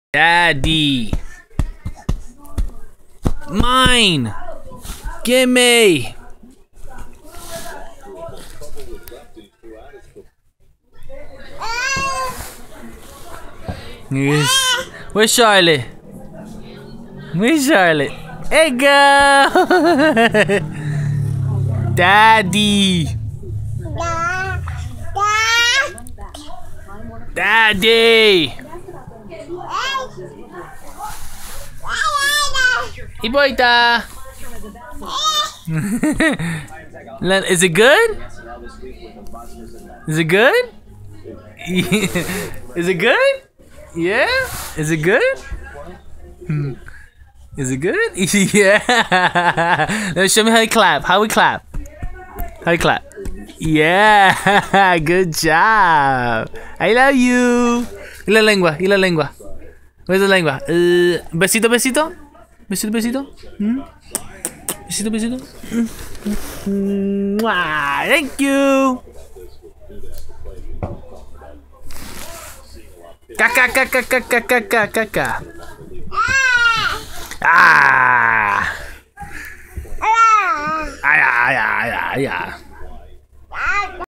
Daddy. Mine. Gimme. Yes. Where's Charlotte? Where's Charlotte? Hey, girl. Daddy. Daddy. Iboita. Is it good? Is it good? Is it good? Yeah? Is it good? Is it good? Yeah. Now show me how you clap. How we clap? How you clap? Yeah. Good job. I love you. Y la lengua. Y la lengua. Where's the lengua? Besito, besito. Besito, besito. Besito, besito. Thank you. Caca, caca, caca, caca, caca. Ah. Ay, ay, ay, ay, ay.